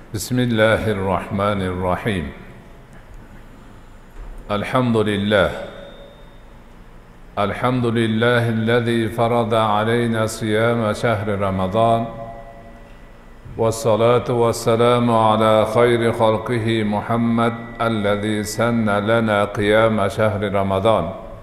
بسم الله الرحمن الرحيم الحمد لله الذي فرض علينا صيام شهر رمضان والصلاة والسلام على خير خلقه محمد الذي سن لنا قيام شهر رمضان.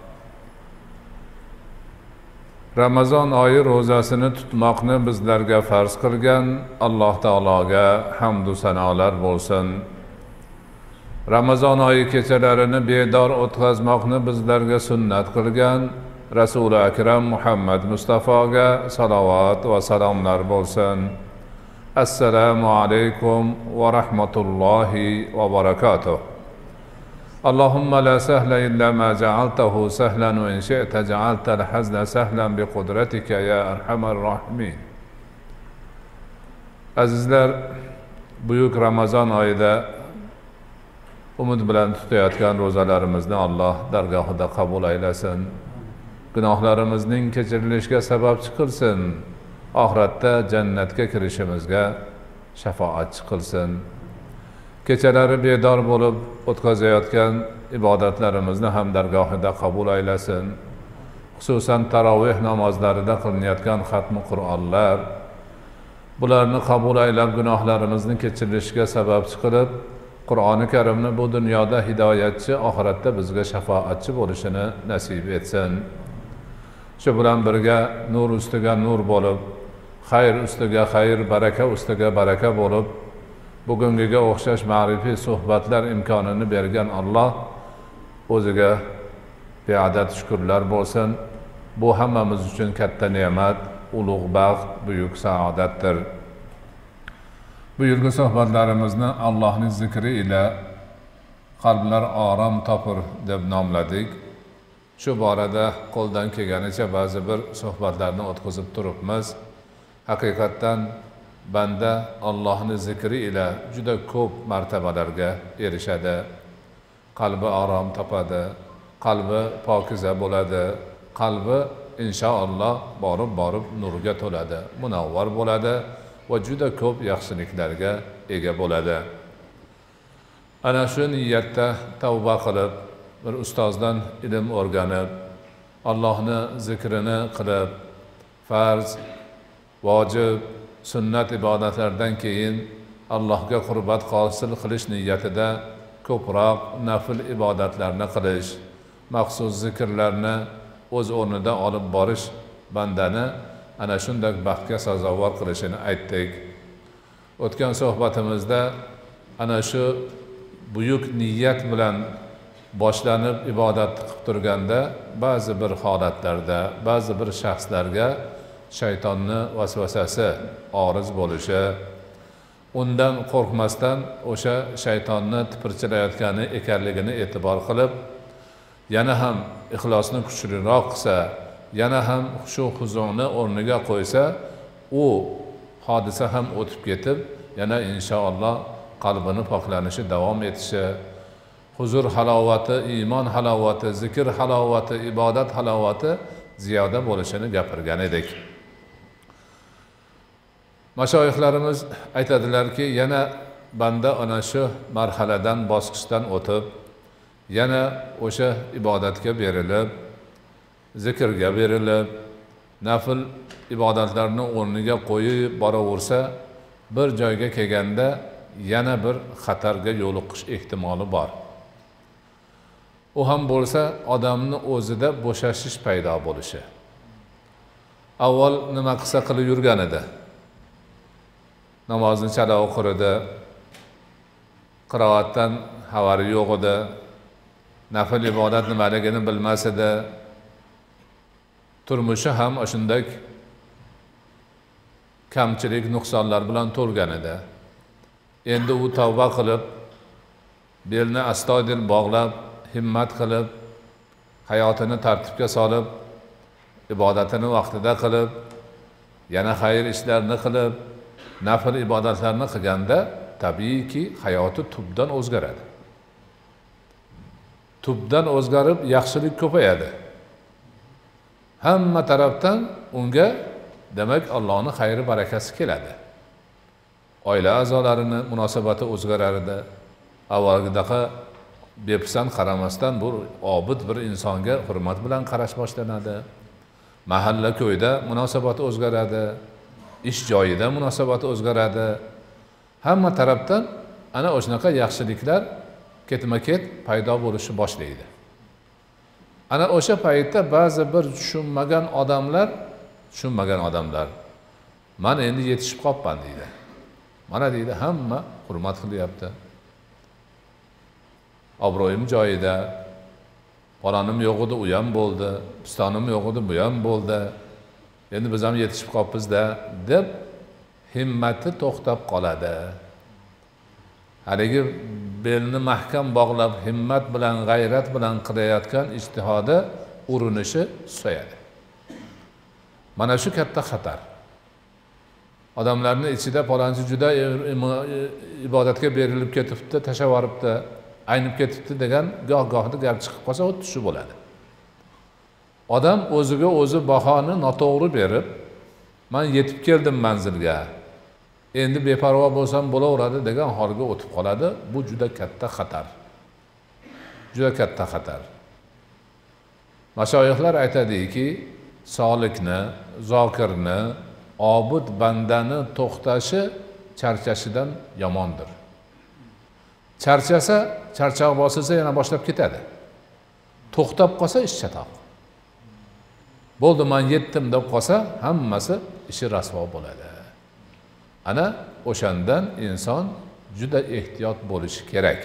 Ramazon oyi ro'zasini tutmoqni bizlarga farz qilgan Alloh taologa hamd va sanolar bo'lsin. Ramazon oyi kechalarini bedor o'tkazmoqni bizlarga sunnat qilgan Rasuli akram Muhammad Mustafoga salovat va salomlar bo'lsin. Assalomu alaykum va rahmatullohi va barakatuh. اللهم لا سهل إلا ما جعلته سهلا وإن شئت جعلت الحزن سهلا بقدرتك يا أرحم الراحمين. Azizlar, buyuk Ramazon oyida umid bilan tutayotgan ro'zalarimizni Alloh dargohida qabul aylasin. Gunohlarimizning kechirilishiga sababchi qilsin. Oxiratda jannatga kirishimizga shafoatchi qilsin. Kechalari bedor bo'lib o'tkazayotgan ibodatlarimizni ham dargohida qabul aylasin. Xususan taroveh namozlarida qilinayotgan xatmi Qur'onlar bularni qabul aylab gunohlarimizni kechirilishiga sababchi qilib, Qur'oni Karimni bu dunyoda hidoyatchi, oxiratda bizga shafoatchi bo'lishini nasib etsin. Shu bilan birga nur ustiga nur bo'lib, xayr ustiga xayr, baraka ustiga baraka bo'lib, bugungiga o'xshash ma'rifiy suhbatlar imkonini bergan Alloh o'ziga beadad shukrlar bo'lsin. Bu hammamiz uchun katta ne'mat, ulug' baxt, buyuk saodatdir. Buyurgi suhbatlarimizni Allohning zikri ila qalblar orom topur deb nomladik. Shu borada qo'ldan kelganicha ba'zi bir suhbatlarni o'tkazib turibmiz. Haqiqatdan banda Allohning zikri ila juda ko'p martabalarga erishadi. Qalbi orom topadi, qalbi pokiza bo'ladi, qalbi inshaalloh borib nurga to'ladi, munavvar bo'ladi va juda ko'p yaxshiliklarga ega bo'ladi. Ana shu niyatda tavba qilib, bir ustozdan ilm o'rganib, Allohning zikrini qilib, farz, vojib, sunnat ibodatlardan keyin Allohga qurbat hosil qilish niyatida ko'proq nafl ibodatlarni qilish, maxsus zikrlarni o'z o'rnida olib borish bandani ana shunday baxtga sazovor qilishini aytdik. O'tgan suhbatimizda ana shu buyuk niyat bilan boshlanib ibodat qilib turganda ba'zi bir holatlarda, ba'zi bir shaxslarga shaytonni vasvasasi oriz bo'lishi, undan qo'rqmasdan o'sha shaytonni tipirchilayotgani ekanligini e'tibor qilib, yana ham ixlosni kuchliroq qilsa, yana ham shu huzurni o'rniga qo'ysa, u hodisa ham o'tib ketib, yana inshaalloh qalbini poklanishi davom etishi, huzur halovati, iymon halovati, zikr halovati, ibodat halovati ziyoda bo'lishini gapirgan edik. Mashoyixlarimiz aytadilarki, yana banda ana shu marhaladan, bosqichdan o'tib, yana o'sha ibodatga berilib, zikrga berilib, nafl ibodatlarni o'rniga qo'yib boraversa, bir joyga kelganda yana bir xatarga yo'liqish ehtimoli bor. U ham bo'lsa odamning o'zida bo'shashish paydo bo'lishi. Avval nima qilsa qilib yurgan edi. Namozni chala o'qir edi, qiroatdan xabari yo'q edi, nafl ibodat nimaligini bilmas edi. Turmushi ham shunday kamchilik, nuqsonlar bilan to'lgan edi. Endi u tavba qilib, belni astoydil bog'lab, himmat qilib, hayotini tartibga solib, ibodatini vaqtida qilib, yana xayr ishlarni qilib, nafl ibodatlarni qilganda tabiiyki hayoti tubdan o'zgaradi. Tubdan o'zgarib yaxshilik ko'payadi. Hamma tarafdan unga demak Allohning xayri barakasi keladi. oila a'zolarini munosabati o'zgarar edi. Avvalgidaqa bepisand qaramasdan bu obid bir insonga hurmat bilan qarash boshlanadi. Mahalla ko'yda munosabati o'zgaradi, ish joyida munosabati o'zgaradi. Hamma tarafdan ana o'shunaqa yaxshiliklar ketma-ket paydo bo'lishni boshlaydi. Ana o'sha paytda ba'zi bir tushunmagan odamlar men endi yetishib qolibman deydi. Mana deydi, hamma hurmat qilyapti. Obro'yim joyida, palonim yo'q edi, u ham bo'ldi, pistonim yo'q edi, bu ham bo'ldi. Endi biz ham yetishib qolibmiz-da deb himmati to'xtab qoladi. Haligi belni mahkam bog'lab, himmat bilan, g'ayrat bilan qilayotgan ijtihodi urinishi susayadi. Mana shu katta xatar. Odamlarning ichida palonchi juda ibodatga berilib ketibdi, tashlab yuboribdi, aynib ketibdi degan goh-gohida gap chiqib qolsa, u tushi bo'ladi. Odam o'ziga o'zi bahoni noto'g'ri berib, men yetib keldim manzilga, endi beparvo bo'lsam bo'laveradi degan holga o'tib qoladi. Bu juda katta xatar. Juda katta xatar. Mashoyixlar aytadiki, solikni, zokirni, obid bandani to'xtashi charchashidan yomondir. Charchasa, charchoq bosilsa yana boshlab ketadi. To'xtab qolsa ish chatoq. Bo'ldi, men yetdim deb qolsa, hammasi ishi rasvo bo'ladi. Ana o'shandan inson juda ehtiyot bo'lishi kerak.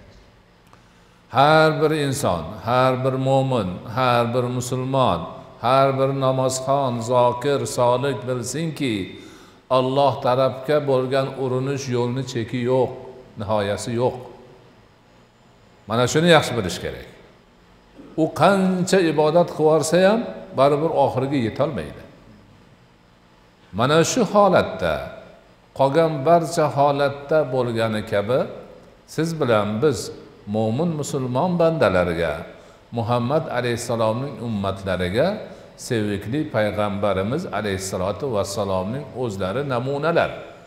Har bir inson, har bir mo'min, har bir musulmon, har bir namozxon, zokir, solik bilsinki, Alloh tarafga bo'lgan urinish yo'lni cheki yo'q, nihoyasi yo'q. Mana shuni yaxshi bilish kerak. U qancha ibodat qilarsa ham baribir oxiriga yeta olmaydi. Mana shu holatda, qolgan barcha holatda bo'lgani kabi siz bilan biz mo'min musulmon bandalariga, Muhammad alayhisalomning ummatlariga sevgili payg'ambarimiz alayhissalatu vassalomning o'zlari namunalar.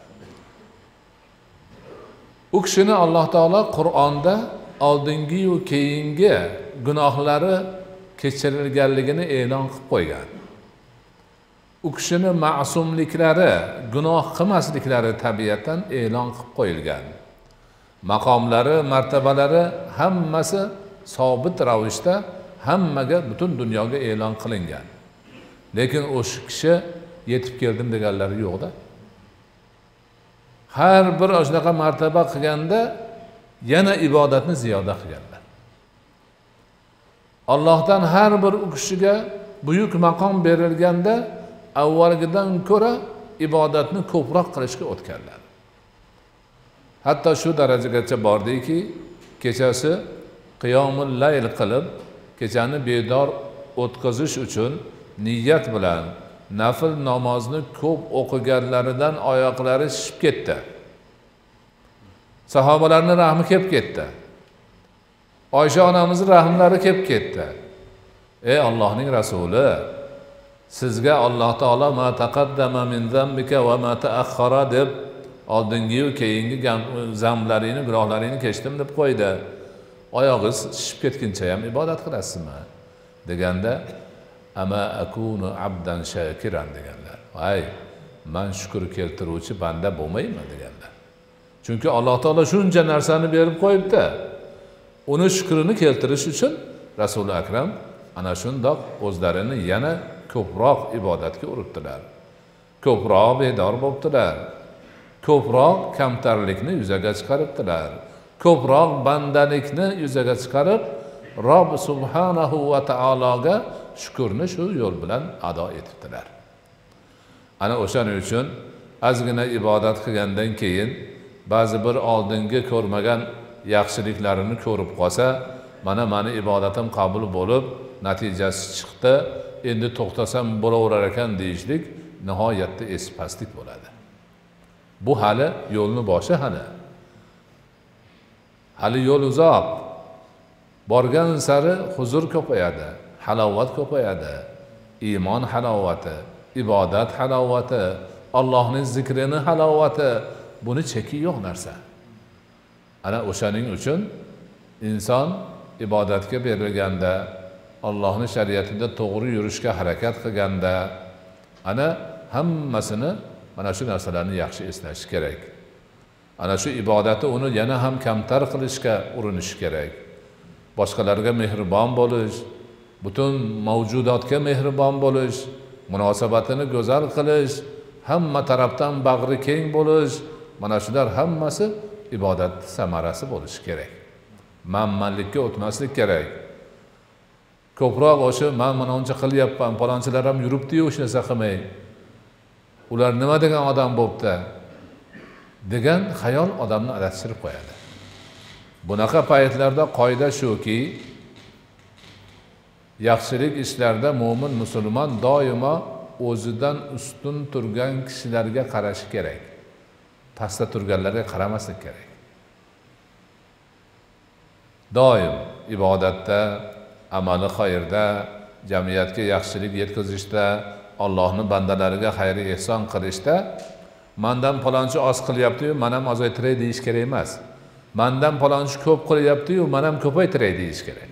U kishini Alloh taolo Qur'onda oldingi va keyingi gunohlari kechirilganligini e'lon qilib qo'ygan. U kishini ma'sumliklari, gunoh qilmasliklari tabiatan e'lon qilib qo'yilgan. Maqomlari, martabalari hammasi sobit ravishda hammaga, butun dunyoga e'lon qilingan. Lekin o'sha kishi yetib keldim deganlari yo'q-da. Har bir o'shaqa martaba qilganda yana ibodatni ziyoda qilganlar. Allohdan har bir u kishiga buyuk maqom berilganda avvalgidan ko'ra ibodatni ko'proq qilishga o'tganlar. Hatto shu darajagacha bordiki, kechasi qiyomul layl qilib, kechani bedor o'tkazish uchun niyat bilan nafl namozni ko'p o'qiganlaridan oyoqlari shishib ketdi. Sahobalarning rahmi kelib ketdi. Oysha onamizning rahmlari kelib ketdi. Ey Allohning rasuli, sizga Alloh taolo ma taqaddama min zambika va ma ta'akhkhara deb oldingi va keyingi zamblaringni, gunohlaringni kechdim deb qo'ydi. Oyog'ingiz shishib ketguncha ham ibodat qilasizmi deganda, ama akunu abdan shakiran deganlar. Voy, men shukr keltiruvchi banda bo'lmayman deganlar. Chunki Alloh taolo shuncha narsani berib qo'yibdi. Uni shukrini keltirish uchun Rasul akram ana shundoq o'zlarini yana ko'proq ibodatga uritdilar. Ko'proq bedor bo'ldilar. Ko'proq kamtarlikni yuzaga chiqaribdilar. Ko'proq bandalikni yuzaga chiqarib, Robb subhanahu va taologa shukrni shu yo'l bilan ado etibdilar. Ana o'shaning uchun ozgina ibodat qilgandan keyin ba'zi bir oldingi ko'rmagan yaxshiliklarini ko'rib qolsa, mana meni ibodatim qabul bo'lib, natijasi chiqdi, endi to'xtasam bo'laverar ekan deyishlik nihoyatda pastlik bo'ladi. Bu hali yo'lni boshi hali yo'l uzoq. Borgan sari huzur ko'payadi, halovat ko'payadi, iymon halovati, ibodat halovati, Allohning zikrini halovati buni cheki yo'q narsa. Ana o'shaning uchun inson ibodatga berilganda, Allohning shariatida to'g'ri yurishga harakat qilganda, ana hammasini mana shu narsalarni yaxshi eslash kerak. Ana shu ibodati uni yana ham kamtar qilishga urinish kerak. Boshqalarga mehribon bo'lish, butun mavjudotga mehribon bo'lish, munosabatini go'zal qilish, hamma tarafdan bag'ri keng bo'lish, mana shular hammasi ibodat samarasi bo'lishi kerak. Manmanlikka o'tmaslik kerak. Ko'proq o'sha men mana uncha qilyapman, palonchilar ham yuribdi-yu, hech narsa qilmay. Ular nima degan odam bo'pti? degan xayol odamni adashtirib qo'yadi. Bunaqa paytlarda qoida shuki, yaxshilik ishlarda mo'min musulmon doimo o'zidan ustun turgan kishilarga qarashi kerak. Pastda turganlarga qaramaslik kerak. Doim ibodatda, amali xayrda, jamiyatga yaxshilik yetkazishda, Allohning bandalariga xayr ehson qilishda mandan palonchi oz qilyapti-yu, men ham ozaytiray deyish kerak emas. Mandan palonchi ko'p qilyapti-yu, men ham ko'paytiray deyish kerak.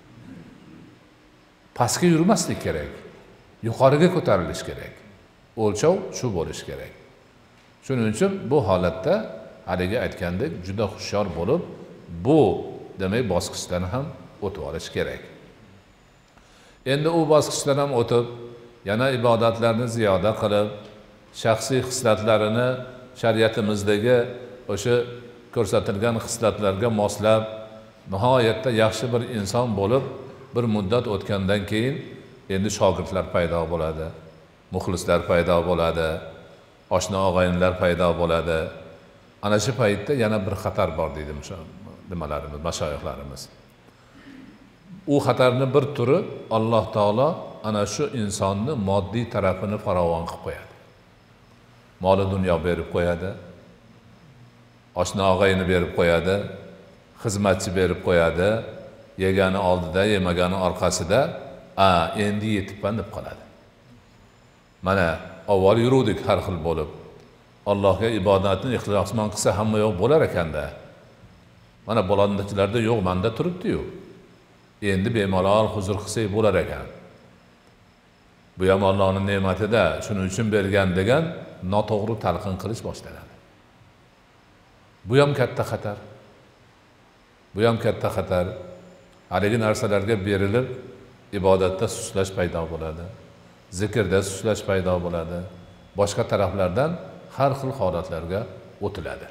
Pastga yurmaslik kerak. Yuqoriga ko'tarilish kerak. O'lchov shu bo'lish kerak. Shuning uchun bu holatda haligi aytgandek juda hushyor bo'lib, bu demak bosqichdan ham o'tib olish kerak. Endi u bosqichdan ham o'tib, yana ibodatlarni ziyoda qilib, shaxsiy xislatlarini shariatimizdagi o'sha ko'rsatilgan xislatlarga moslab, nihoyatda yaxshi bir inson bo'lib, bir muddat o'tgandan keyin endi shogirdlar paydo bo'ladi, muxlislar paydo bo'ladi, oshna og'aynilar paydo bo'ladi. Ana shu paytda yana bir xatar bor deydi nimalarimiz, mashoyixlarimiz. U xatarning bir turi Alloh taolo ana shu insonni moddiy tarafini farovon qilib qo'yadi. Moli dunyo berib qo'yadi, oshna og'ayni berib qo'yadi, xizmatchi berib qo'yadi, yegani oldida, yemagani orqasida, endi yetibman deb qoladi. Mana avval yuruvdik har xil bo'lib. Allohga ibodatni ixlosmon qilsa hamma yo'q bo'lar ekanda. Mana bo'londachilarda yo'q, menda turibdi-yu. Endi bemalol huzur qilsak bo'lar ekan. Bu ham Allohning ne'matida, shuning uchun bergan degan noto'g'ri talqin qilish boshlanadi. Bu ham katta xatar. Bu ham katta xatar. Haligi narsalarga berilib, ibodatda suslash paydo bo'ladi. Zikrda suslash paydo bo'ladi. Boshqa taraflardan har xil holatlarga o'tiladi.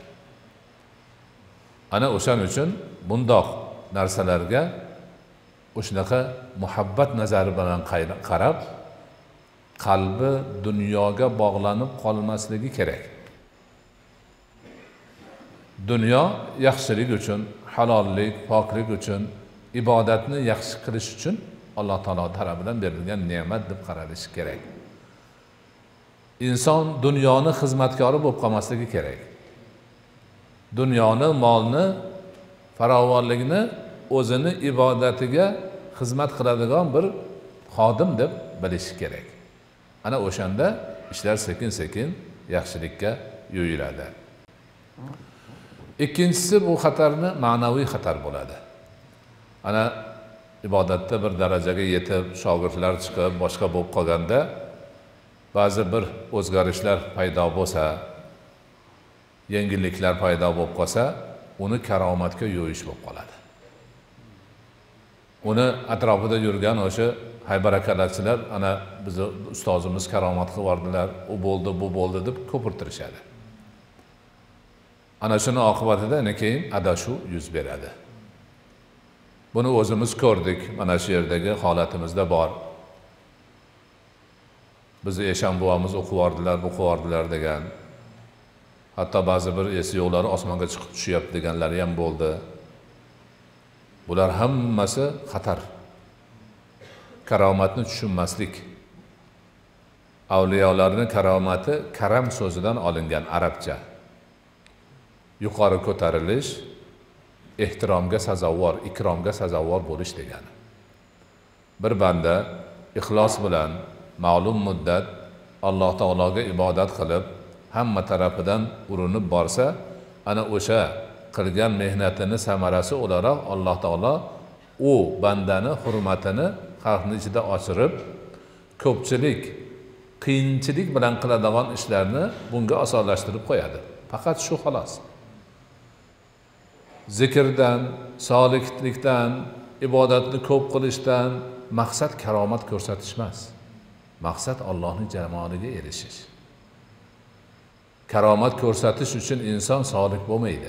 Ana o'shaning uchun bundoq narsalarga o'shanaqa muhabbat nazari bilan qarab, qalbi dunyoga bog'lanib qolmasligi kerak. Dunyo yaxshilik uchun, halollik, poklik uchun, ibodatni yaxshi qilish uchun Alloh taolo tarafidan berilgan ne'mat deb qaralishi kerak. Inson dunyoni xizmatkori bo'lib qolmasligi kerak. Dunyoni, molni, farovonlikni o'zini ibodatiga xizmat qiladigan bir xodim deb bilishi kerak. Ana o'shanda ishlar sekin-sekin yaxshilikka yo'yiladi. Ikkinchisi bu xatarni ma'naviy xatar bo'ladi. Ana ibodatda bir darajaga yetib, shogirdlar chiqib, boshqa bo'lib qolganda, ba'zi bir o'zgarishlar paydo bo'lsa, yengilliklar paydo bo'lib qolsa, uni karomatga yo'yish bo'lib qoladi. Uni atrofida yurgan o'sha haybarakalarchilar, ana bizni ustozimiz karomat qilib yordilar, u bo'ldi, bu bo'ldi deb ko'pirtirishadi. Ana shuni oqibatida keyin adashuv yuz beradi. Buni o'zimiz ko'rdik, mana shu yerdagi holatimizda bor. Bizni Eshon buvomiz o'qib yordilar, bu o'qib yordilar degan. Hatto ba'zi bir esi yo'qlari osmonga chiqib tushyapti deganlari ham bo'ldi. Bular hammasi xatar. Karomatni tushunmaslik. Avliyolarning karomati karam so'zidan olingan arabcha. Yuqori ko'tarilish, ehtiromga sazovor, ikromga sazovor bo'lish degani. Bir banda ixlos bilan ma'lum muddat Alloh taologa ibodat qilib, hamma tarafidan urinib borsa, ana o'sha qilgan mehnatini samarasi o'laroq Alloh taolo u bandani hurmatini xalqning ichida oshirib, ko'pchilik qiyinchilik bilan qiladigan ishlarni bunga osonlashtirib qo'yadi. Faqat shu xolos. Zikrdan, solihlikdan, ibodatni ko'p qilishdan maqsad karomat ko'rsatish emas. Maqsad Allohning jamoliga erishish. Karomat ko'rsatish uchun inson solih bo'lmaydi.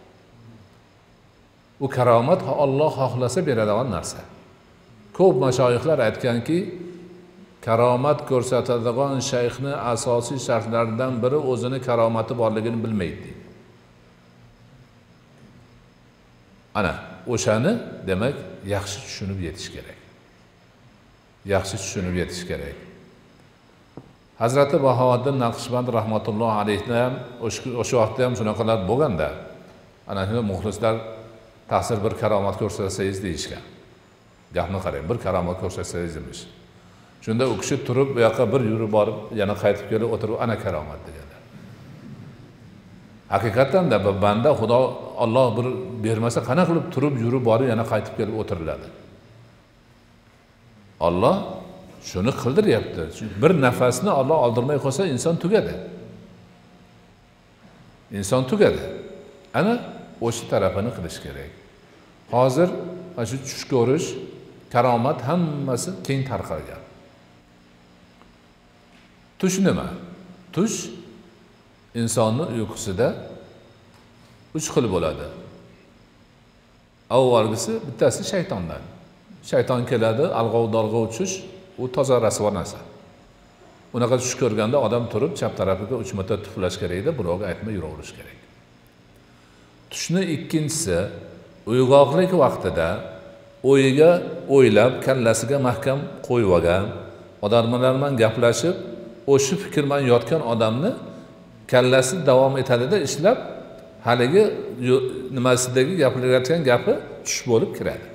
U karomat Alloh xohlasa beradigan narsa. Ko'p mashoyixlar aytganki, karomat ko'rsatadigan shayxni asosiy shartlaridan biri o'zini karomati borligini bilmaydi. Ana, o'shani demak yaxshi tushunib yetish kerak. Yaxshi tushunib yetish kerak. Hazrati Bahovuddin Naqshband rahmatullohi alayhi ham o'sha vaqtda ham shunaqalar bo'lganda, ana shuni muxlislar ta'sir bir karomat ko'rsatsangiz deyishgan. Gapni qarang, bir karomat ko'rsatsangiz demiş. Shunda u kishi turib, bu yoqqa bir yurib borib, yana qaytib kelib o'tirib, ana karomat deganlar. Haqiqatan da banda Xudo Alloh bir bermasa qana qilib turib, yurib borib, yana qaytib kelib o'tiriladi. Alloh shuni qildiryapti. Bir nafasni Alloh oldirmay qo'ysa inson tugadi. Inson tugadi. Ana o'sha tarafini qilish kerak. Hozir mana shu tush ko'rish, karomat hammasi keng tarqalgan. Tush nima? Tush insonning uyqusida 3 xil bo'ladi. Avvalgisi bittasi shaytondan. Shayton keladi, alg'ov-dalg'ov tush, u toza rasvo narsa. Unaqa tush ko'rganda odam turib chap tarafiga 3 marta tuflash kerak edi, birovga aytmay yuraverish kerak. Tushni ikkinchisi uyg'oqlik vaqtida o'yiga o'ylab, kallasiga mahkam qo'yib olgan, odamlar bilan gaplashib, o'sha fikr bilan yotgan odamni kallasi davom etadida ishlab, haligi nimasidagi gapirayotgan gapi tush bo'lib kiradi.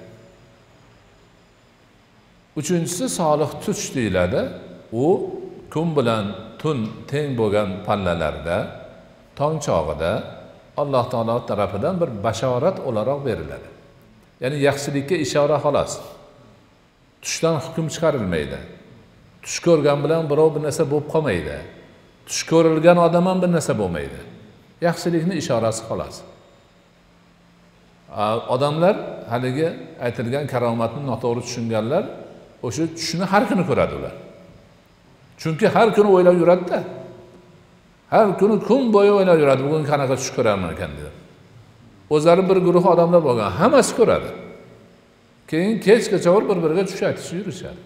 Uchinchisi solih tush deyiladi. U kun bilan tun teng bo'lgan pallalarda, tong chog'ida Alloh taolo tarafidan bir bashorat o'laroq beriladi. Ya'ni yaxshilikka ishora xolos. Tushdan hukm chiqarilmaydi. Tush ko'rgan bilan birov bir narsa bo'lib qolmaydi. Tush ko'rilgan odam ham bir narsa bo'lmaydi. Yaxshilikning ishorasi xolos. Odamlar haligi aytilgan karomatni noto'g'ri tushunganlar o'sha tushni har kuni ko'radi ular. Chunki har kuni o'ylab yuradi-da. Har kuni kun bo'yi o'ylab yuradi, bugun qanaqa tush ko'raman ekan deb. O'zlari bir guruh odamlar bo'lgan, hammasi ko'radi. Keyin kechgacha bir-biriga tush aytishib yurishadi.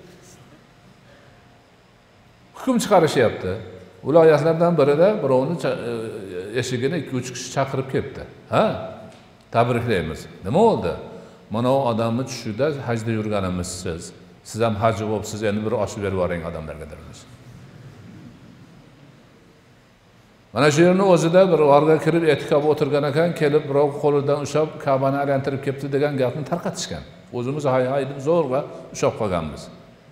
Hukm chiqarishyapti. Viloyatlardan birida birovni eshigini 2-3 kishi chaqirib kelibdi. Ha? Tabriklaymiz. Nima bo'ldi? Mana o odamni tushida hajda yurganimizsiz. Siz ham haj bo'libsiz, endi bir oshib berib yuboring odamlarga dermiz. Mana shu yerning o'zida bir g'orga kirib etikab o'tirgan ekan, kelib birov qo'lidan ushlab Ka'bani aylantirib kelibdi degan gapni tarqatishgan. O'zimiz hay deb zo'rg'a ushlab qolganmiz.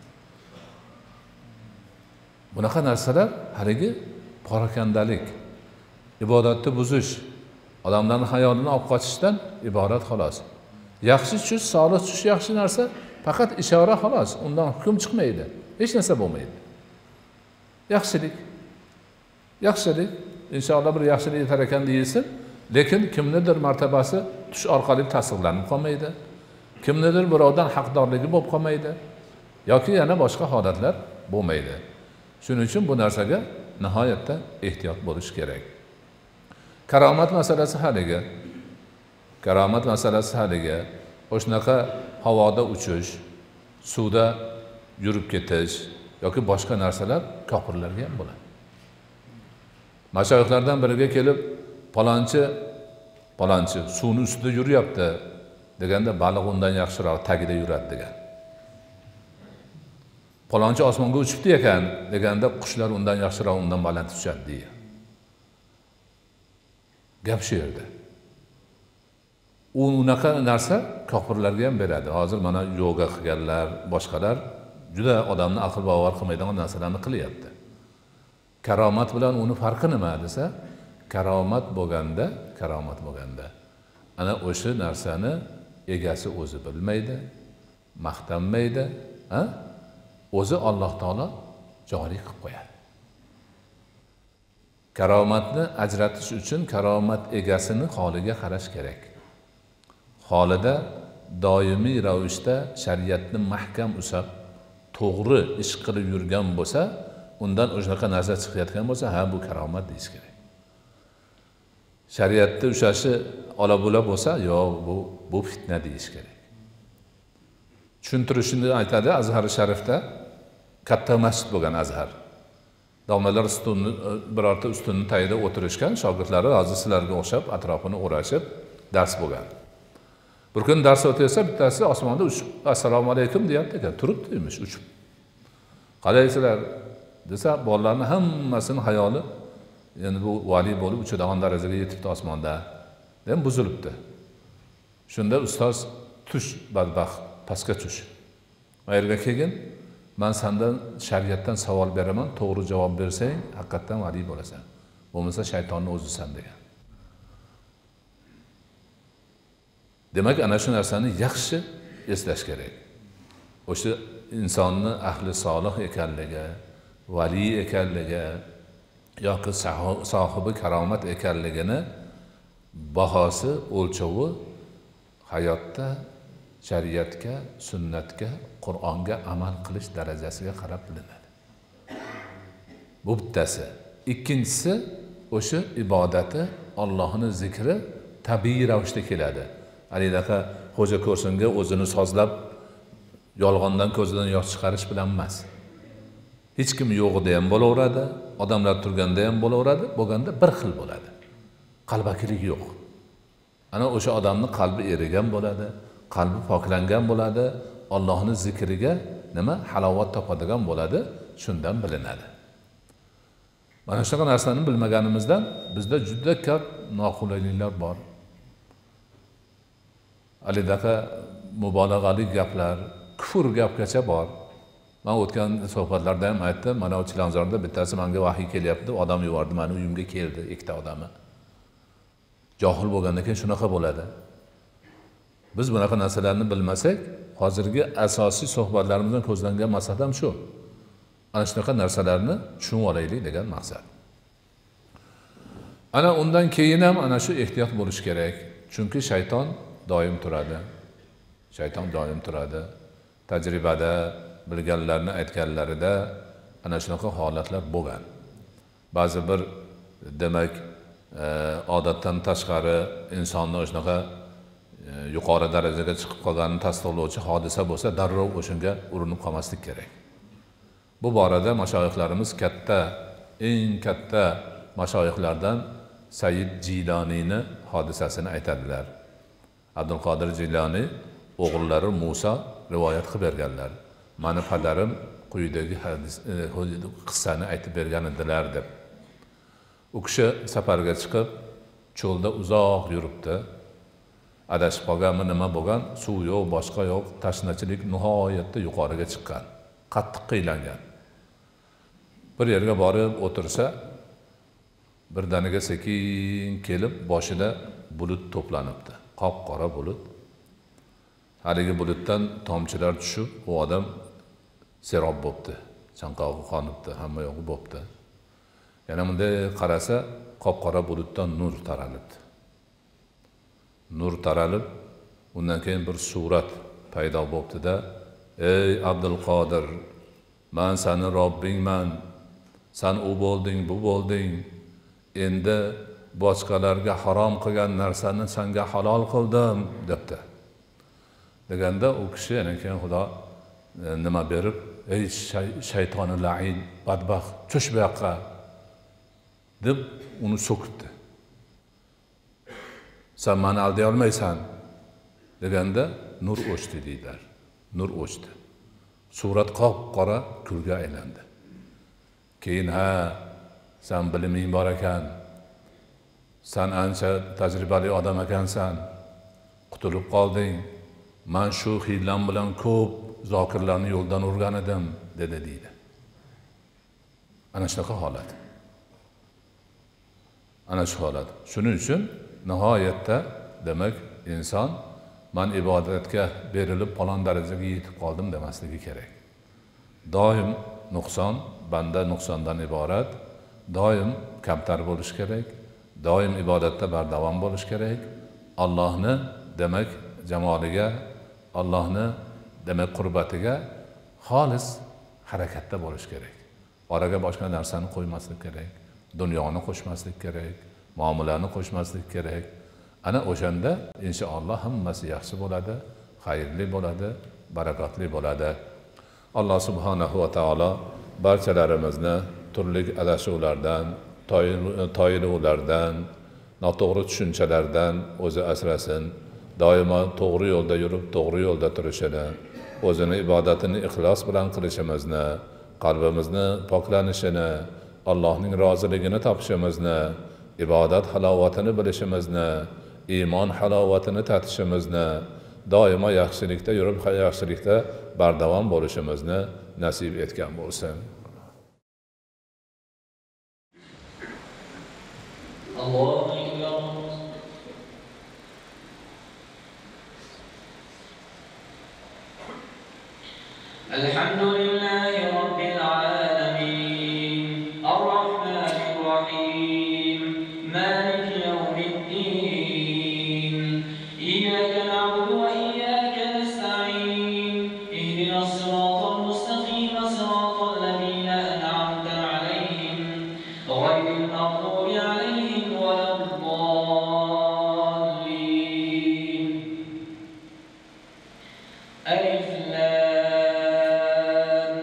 Bunaqa narsalar haligi porakandalik, ibodatni buzish, odamlarning hayolini olib qochishdan iborat xolos. Yaxshi tush, solih tush yaxshi narsa, faqat ishora xolos. Undan hukm chiqmaydi. Hech narsa bo'lmaydi. Yaxshilik. Yaxshilik, inshaalloh bir yaxshilik yetar ekan deyilsin, lekin kimnidir martabasi tush orqali tasdiqlanib qolmaydi. Kimnidir birovdan haqdorligi bo'lib qolmaydi yoki yana boshqa holatlar bo'lmaydi. Shuning uchun bu narsaga nihoyatda ehtiyot bo'lish kerak. Karomat masalasi haligi. Karomat masalasi haligi. O'shnaqa havoda uchish, suvda yurib ketish yoki boshqa narsalar kofirlarga ham bo'ladi. Mashoyixlardan biriga kelib, palonchi suvning ustida yuryapti deganda baliq undan yaxshiroq tagida yuradi degan. Palonchi osmonga uchibdi ekan deganda qushlar undan yaxshiroq undan baland tushadi deya. Gap shu yerda. Unaqa narsa kofirlarga ham beradi. Hozir mana yoga qilganlar, boshqalar juda odamni aql bovar qilmaydigan narsalarni qilyapti. Karomat bilan uni farqi nima desa, karomat bo'lganda ana o'sha narsani egasi o'zi bilmaydi, maqtanmaydi, o'zi Alloh taolo joriy qilib qo'yadi. Karomatni ajratish uchun karomat egasini holiga qarash kerak. Holida doimiy ravishda shariatni mahkam usab, to'g'ri ish qilib yurgan bo'lsa, undan o'shaqa narsa chiqayotgan bo'lsa, bu karomat deyish kerak. Shariatda ushashi ola-bula bo'lsa, yo'q, bu fitna deyish kerak. Tushuntirishini aytadi Azhar Sharifda, katta masjid bo'lgan Azhar. Domlalar birorta ustunni tagida o'tirishgan, shogirdlari hozir sizlarga o'xshab atrofini o'rashib dars bo'lgan. Bir kun dars o'tayotsa, bittasi osmonda uchib, assalomu alaykum deyapti ekan, turibdi emish uchib. Qalaysizlar desa, bolalarning hammasini hayoli endi bu vali bo'lib uchadigan darajaga yetibdi osmonda, deb buzilibdi. Shunda ustoz tush badbaxt, pastga tush. Qayerga kelgin? Men sendan shariatdan savol beraman, to'g'ri javob bersang, haqiqatan vali bo'lasan. Bo'lmasa shaytonning o'zisan degan. Demak, ana shu narsani yaxshi eslash kerak. O'sha insonni ahli solih ekanligi, vali ekanligi yoki sohibi karomat ekanligini bahosi, o'lchovi hayotda shariatga, sunnatga, Qur'onga amal qilish darajasiga qarab bilinadi. Bu bittasi. Ikkinchisi, o'sha ibodati, Allohning zikri tabiiy ravishda keladi. Alidaqa xo'ja ko'rsinga o'zini sozlab, yolg'ondan ko'zidan yosh chiqarish bilan emas. Hech kim yo'g'ida ham bo'laveradi, odamlar turganda ham bo'laveradi, bo'lganda bir xil bo'ladi. Qalbakilik yo'q. Ana o'sha odamning qalbi erigan bo'ladi, qalbi poklangan bo'ladi, Allohning zikriga halovat topadigan bo'ladi, shundan bilinadi. Mana shunaqa narsani bilmaganimizdan bizda juda ko'p noqulayliklar bor. Alidaqa mubolag'ali gaplar, kufr gapgacha bor. Men o'tgan suhbatlarda ham aytdim, mana o Chilonzorda bittasi menga vahiy kelyapti, odam yubordi, meni uyimga keldi, ikkita odami. Johil bo'lgandan keyin shunaqa bo'ladi. Biz bunaqa narsalarni bilmasak, hozirgi asosiy suhbatlarimizdan ko'zlangan maqsad ham shu. Ana shunaqa narsalarni tushunib olaylik degan maqsad. Ana undan keyin ham ana shu ehtiyot bo'lish kerak. Chunki shayton doim turadi. Tajribada bilganlarni aytganlarida ana shunaqa holatlar bo'lgan. Ba'zi bir demak odatdan tashqari insonni shunaqa yuqori darajaga chiqib qolganini tasdiqlovchi hodisa bo'lsa, darrov o'shanga urinib qolmaslik kerak. Bu borada mashoyixlarimiz eng katta mashoyixlardan Sayyid Jiloniyni hodisasini aytadilar. Abdul Qodir Jiloniy o'g'illari Musa rivoyat qilib berganlar. Meni padarim quyidagi qissani aytib bergan edilar deb. U kishi safarga chiqib, cho'lda uzoq yuribdi. Adashib qolganmi, nima bo'lgan, suv yo'q, boshqa yo'q, tashnachilik nihoyatda yuqoriga chiqqan, qattiq qiylangan. Bir yerga borib o'tirsa, birdaniga sekin kelib, boshida bulut to'planibdi. Qop-qora bulut. Haligi bulutdan tomchilar tushib, u odam serob bo'libdi, chanqog'i qonibdi, hamma yo'g'i bo'libdi. Yana bunday qarasa, qop-qora bulutdan nur taralibdi. Nur taralib, undan keyin bir surat paydo bo'libdi-da, "Ey Abdul Qodir, men seni Robbingman. Sen u bo'lding, bu bo'lding. Endi boshqalarga harom qilgan narsani senga halol qildim" debdi. Deganda u kishi yana keyin Xudo nima berib, "Ey shaytoni la'in, badbaxt, tush bu yoqqa" deb uni so'kibdi. "Sen meni alday olmaysan" deganda nur o'chdi deydilar. Nur o'chdi. Surat qop-qora kulga aylandi. Keyin sen biliming bor ekan. Sen ancha tajribali odam ekansan. Qutulib qolding. Men shu hiylam bilan ko'p zokirlarni yo'ldan urgan edim, dedi deydi. Ana shunaqa holat. Ana shu holat. Shuning uchun nihoyatda demak inson men ibodatga berilib falon darajaga yetib qoldim demasligi kerak. Doim nuqson, banda nuqsondan iborat, doim kamtar bo'lish kerak, doim ibodatda bardavom bo'lish kerak. Allohni demak jamoliga, Allohni demak qurbatiga xolis harakatda bo'lish kerak. Oraga boshqa narsani qo'ymaslik kerak, dunyoni qo'shmaslik kerak, muomalani qo'shmaslik kerak. Ana o'shanda inshaalloh hammasi yaxshi bo'ladi, xayrli bo'ladi, barakatli bo'ladi. Alloh subhanahu va taolo barchalarimizni turli adashuvlardan, toyiluvlardan, noto'g'ri tushunchalardan o'zi asrasin. Doimo to'g'ri yo'lda yurib, to'g'ri yo'lda turishini, o'zini ibodatini ixlos bilan qilishimizni, qalbimizni poklanishini, Allohning roziligini topishimizni, ibodat halovatini bilishimizni, iymon halovatini tatishimizni, doimo yaxshilikda yurib, yaxshilikda bardavom bo'lishimizni nasib etgan bo'lsin. Allohu akbar. Alhamdulillahi rabbil alamin. Ar-Rahmanir Rahim. Maliki yawmiddin. Iyyaka na'budu wa iyyaka nasta'in. Ihdinas siratal mustaqim, siratal ladzina an'amta 'alaihim, ghayril maghdubi 'alaihim waladdallin. Alif lam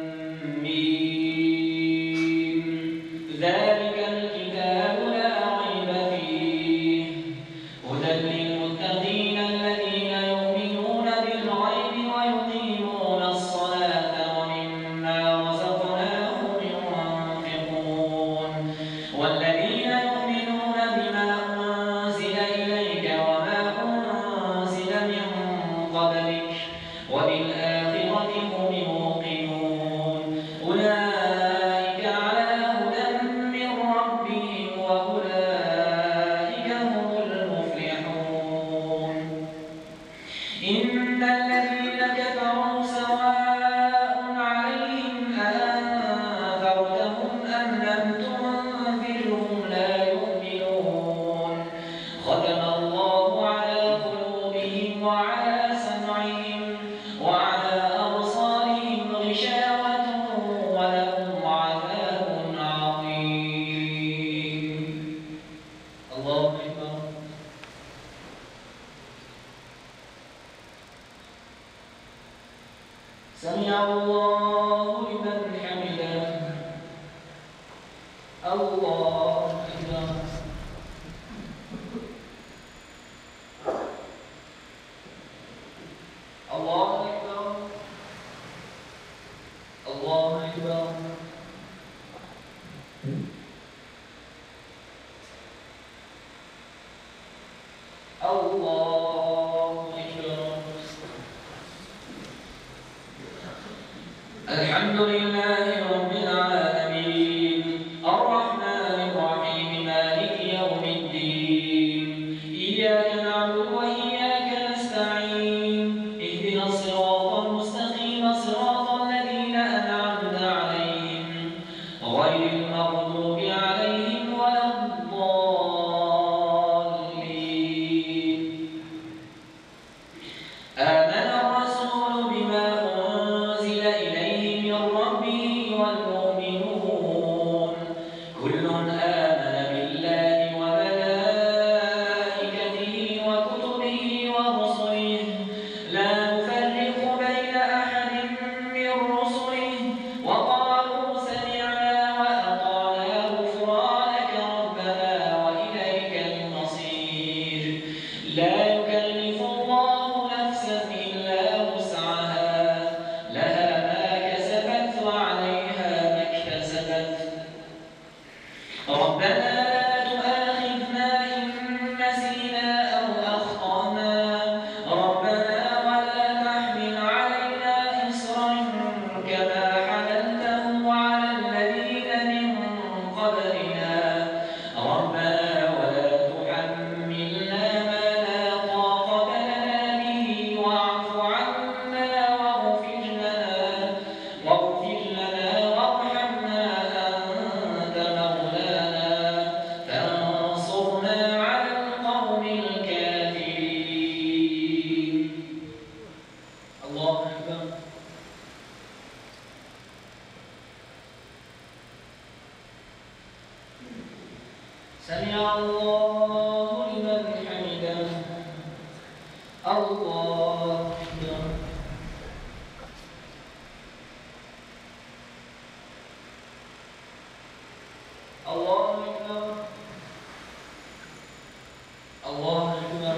mim. Dzalikal kitabu la rayba fihi hudan lil muttaqin alladhina yu'minuna bil ghaibi wa yuqimuna as-salata wa mimma razaqnahum yunfiqun. Walladhina yu'minuna bima unzila ilayka wa ma unzila min qablik wa bil akhirati hum yuqinun. Ulaika 'ala hudan min rabbihim wa ulaika humul muflihun. Innal ladhina kafaru sawa'un 'alayhim أأنذرتهم أم لم تنذرهم لا يؤمنون. ختم الله على قلوبهم وعلى سمعهم وعلى أبصارهم غشاوة ولهم عذاب عظيم. الله أكبر. سمع الله لمن حمده. الله أكبر. الله أكبر. الله أكبر. الله أكبر. الحمد لله رب العالمين. الرحمن الرحيم. مالك يوم الدين. إياك نعبد وإياك نستعين. اهدنا الصراط المستقيم، صراط الذين أنعمت عليهم غير المغضوب عليهم ولا الضالين. آمن الرسول بما أنزل إليه من ربه الله أكبر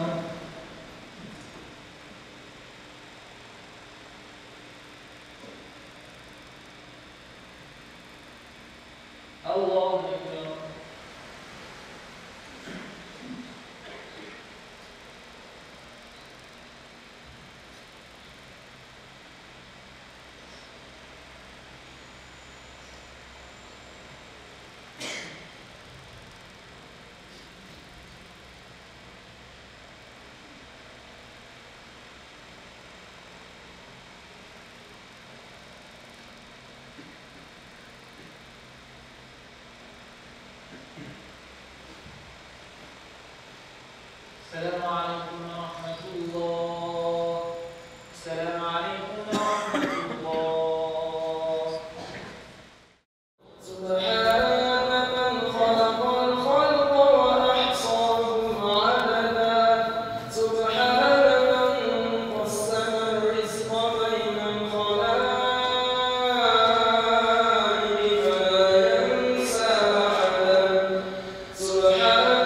الله أكبر السلام عليكم ورحمة الله. السلام عليكم ورحمة الله. سبحان من خلق الخلق وأحصاهم عددا. سبحان من قسم الرزق بين الخلائق فلا ينسى أحدا. سبحان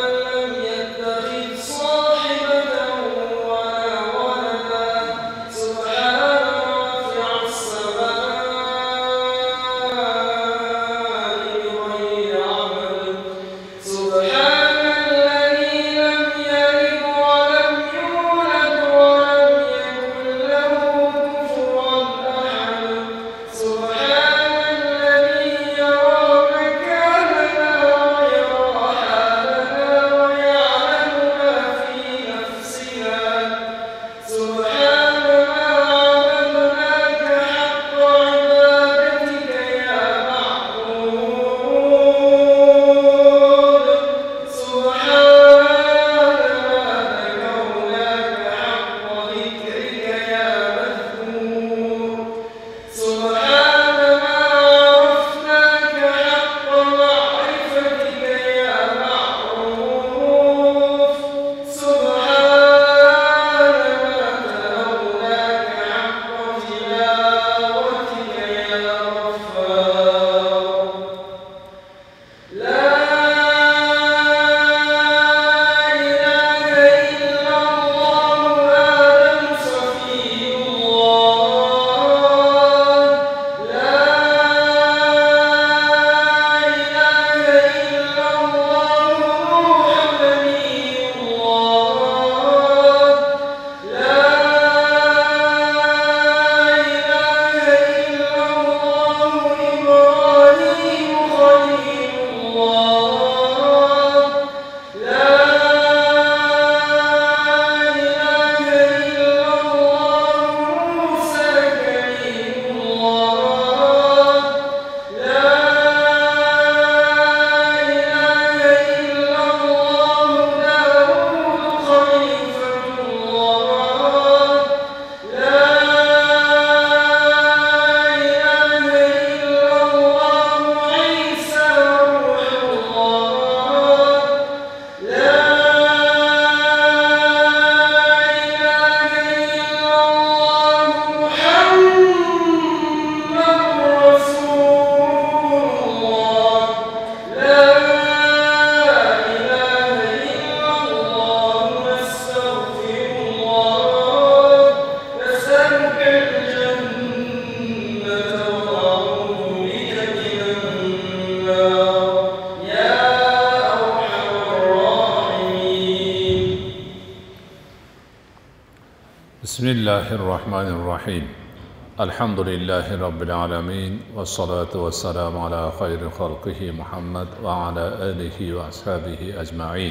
بسم الله الرحمن الرحيم. الحمد لله رب العالمين والصلاة والسلام على خير خلقه محمد وعلى آله وأصحابه أجمعين.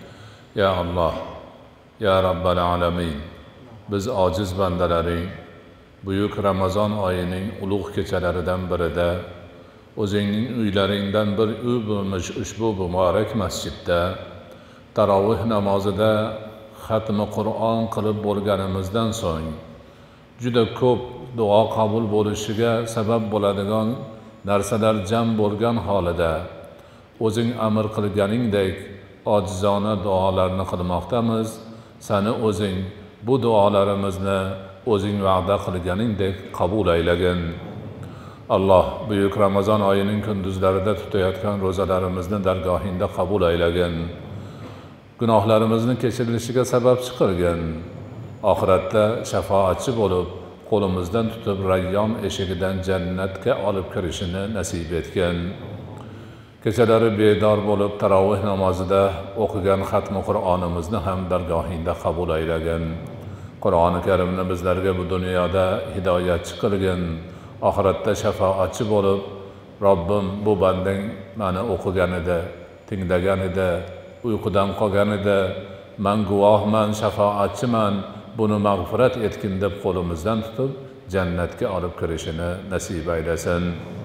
يا الله يا رب العالمين biz ojiz bandalaring buyuk Ramazon oyining ulug' kechalaridan birida o'zingning uylaringdan bir uy bo'lmish ushbu muborak masjidda tarovih namozida xatmi Qur'on qilib bo'lganimizdan so'ng juda ko'p duo qabul bo'lishiga sabab bo'ladigan narsalar jam bo'lgan holida o'zing amr qilganingdek ojizona duolarni qilmoqdamiz. Sani o'zing bu duolarimizni o'zing va'da qilganingdek qabul aylagin. Alloh buyuk Ramazon oyining kunduzlarida tutayotgan ro'zalarimizni dargohingda qabul aylagin. gunohlarimizni kechirilishiga sababchi qilgin. Oxiratda shafoatchi bo'lib, qo'limizdan tutib Rayyon eshigidan jannatga olib kirishini nasib etgin. Kechalari bedor bo'lib tarovih namozida o'qigan xatmi Qur'onimizni ham dargohingda qabul aylagin. Qur'oni Karimni bizlarga bu dunyoda hidoyatchi qilgin. Oxiratda shafoatchi bo'lib, Robbim bu bandang meni o'qigan edi, tinglagan edi, uyqudan qolgan edi, men guvohman, shafoatchiman, buni mag'firat etgin deb qo'limizdan tutib jannatga olib kirishini nasib aylasin.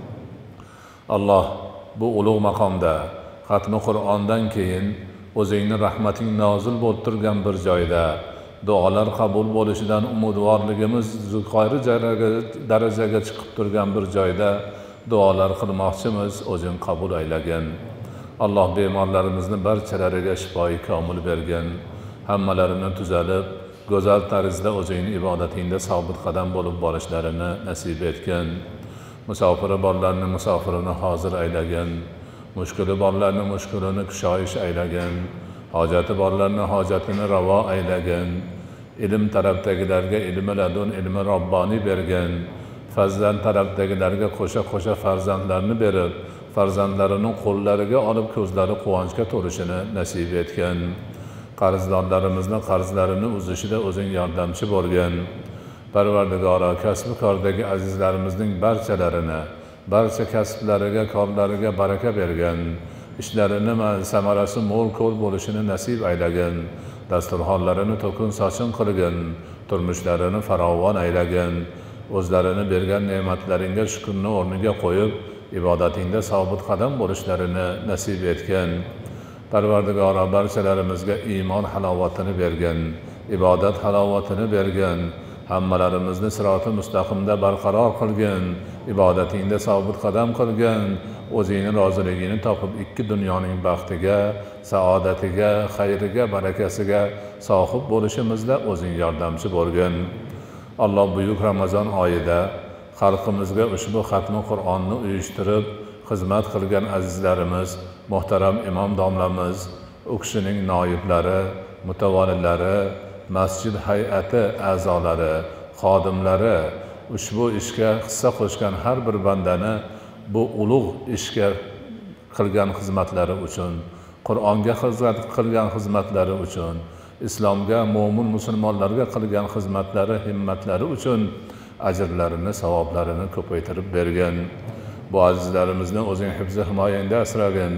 Alloh bu ulug' maqomda xatmi Qur'ondan keyin o'zingning rahmating nozil bo'lib turgan bir joyda duolar qabul bo'lishidan umidvorligimiz yuqori darajaga chiqib turgan bir joyda duolar qilmoqchimiz. O'zing qabul aylagin. Alloh bemorlarimizni barchalariga shifoi komil bergin. Hammalarini tuzalib, go'zal tarzda o'zingning ibodatingda sobit qadam bo'lib borishlarini nasib etgin. Musofiri borlarni musofirini hozir aylagin. Mushkuli borlarni mushkulini kushoyish aylagin. Hojati borlarni hojatini ravo aylagin. Ilm tarafdagilarga ilmi ladun, ilmi robboniy bergin. Farzand tarafdagilarga qo'sha farzandlarni berib, farzandlarining qo'llariga olib ko'zlari quvonchga to'lishini nasib etgin. Qarzdorlarimizni qarzlarini uzishida o'zing yordamchi bo'lgin. Parvardigoro, kasb kordagi azizlarimizning barchalarini, barcha kasblariga, korlariga baraka bergin. Ishlarini samarasi mo'l ko'l bo'lishini nasib aylagin. Dasturxonlarini to'kin sochin qilgin. Turmushlarini farovon aylagin. O'zlarini bergan ne'matlaringga shukrni o'rniga qo'yib, ibodatingda sobit qadam bo'lishlarini nasib etgin. Parvardigoro, barchalarimizga iymon halovatini bergin, ibodat halovatini bergin. Hammalarimizni siroti mustaqimda barqaror qilgin, ibodatingda sobit qadam qilgin. O'zingning roziligini topib ikki dunyoning baxtiga, saodatiga, xayriga, barakasiga sohib bo'lishimizda o'zing yordamchi bo'lgin. Alloh buyuk Ramazon oyida xalqimizga ushbu xatmi Qur'onni uyushtirib xizmat qilgan azizlarimiz, muhtaram imom domlamiz, u kishining noiblari, mutavalilari, masjid hay'ati a'zolari, xodimlari ushbu ishga hissa qo'shgan har bir bandani bu ulug' ishga qilgan xizmatlari uchun, Qur'onga xizmat qilgan xizmatlari uchun, islomga, mo'min musulmonlarga qilgan xizmatlari, himmatlari uchun ajrlarini, savoblarini ko'paytirib bergin. Bu azizlarimizni o'zing hifzi himoyangda asragin.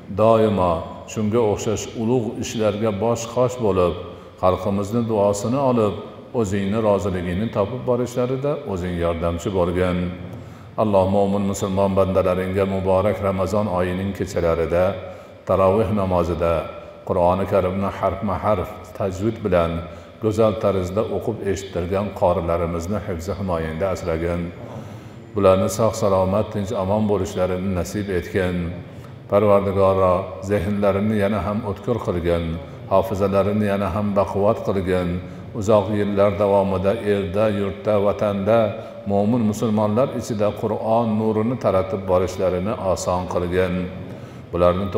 Doimo shunga o'xshash ulug' ishlarga bosh-qosh bo'lib, xalqimizni duosini olib, o'zingning roziligini topib borishlarida o'zing yordamchi bo'lgin. Alloh mo'min musulmon bandalaringga muborak Ramazon oyining kechalarida tarovih namozida Qur'oni Karimni harfma-harf tajvid bilan go'zal tarzda o'qib eshittirgan qorilarimizni hifzi himoyangda asragin. Bularni sog' salomat, tinch omon bo'lishlarini nasib etgin. Parvardigoro, zehnlarini yana ham o'tkir qilgin, hofizalarini yana ham baquvvat qilgin. Uzoq yillar davomida elda, yurtda, vatanda mo'min musulmonlar ichida Qur'on nurini taratib borishlarini oson qilgin. Bularni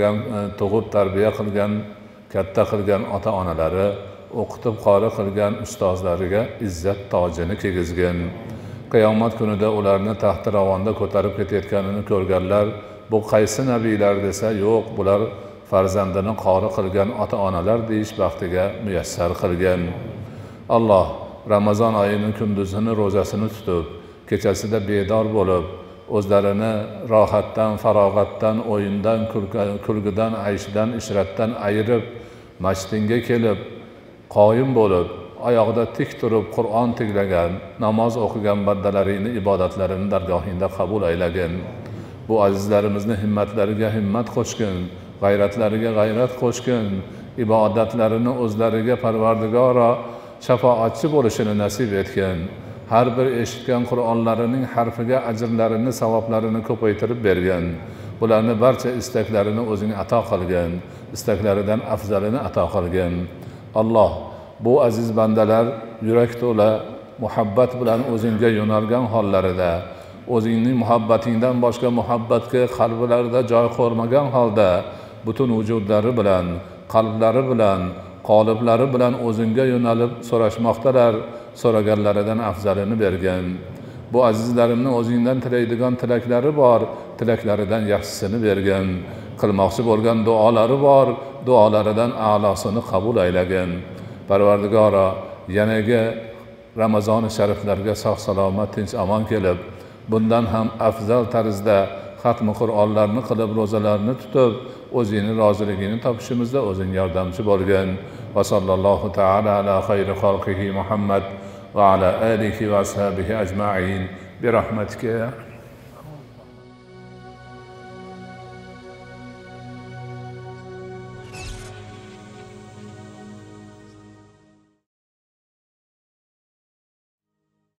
tug'ib tarbiya qilgan, katta qilgan ota-onalari, o'qitib qori qilgan ustozlariga izzat tojini kiygizgin. Qiyomat kunida ularni taxti ravonda ko'tarib ketayotganini ko'rganlar, bu qaysi nabiylar desa, yo'q, bular farzandini qori qilgan ota-onalar deyish baxtiga muyassar qilgin. Alloh Ramazon oyining kunduzini ro'zasini tutib, kechasida bedor bo'lib, o'zlarini rohatdan, farog'atdan, o'yindan, kulgidan, ayshdan, ishratdan ayirib, masjidga kelib, qoyim bo'lib, oyoqda tik turib Qur'on tinglagan, namoz o'qigan bandalaringni ibodatlarini dargohingda qabul aylagin. Bu azizlarimizni himmatlariga himmat qo'shgin, g'ayratlariga g'ayrat qo'shgin, ibodatlarini o'zlariga Parvardigoro shafoatchi bo'lishini nasib etgin. Har bir eshitgan Qur'onlarining harfiga ajrlarini, savoblarini ko'paytirib bergin. Bularni barcha istaklarini o'zing ato qilgin, istaklaridan afzalini ato qilgin. Alloh, bu aziz bandalar yurak to'la muhabbat bilan o'zingga yo'nalgan hollarida, o'zingning muhabbatingdan boshqa muhabbatga qalblarida joy qo'ymagan holda, butun vujudlari bilan qalblari bilan, qoliblari bilan o'zingga yo'nalib so'rashmoqdalar. So'raganlaridan afzalini bergin. Bu azizlarimning o'zingdan tilaydigan tilaklari bor, tilaklaridan yaxshisini bergin. Qilmoqchi bo'lgan duolari bor, duolaridan a'losini qabul aylagin. Parvardigoro, yanagi Ramazon-i shariflarga sog' salomat, tinch amon kelib, bundan ham afzal tarzda xatmi Qur'onlarni qilib, ro'zalarni tutib, o'zingning roziligini topishimizda o'zing yordamchi bo'lgin. Va sallallohu ta'ala ala xayri xalqihi Muhammad va ala alihi va ashabihi ajma'in bi rahmatika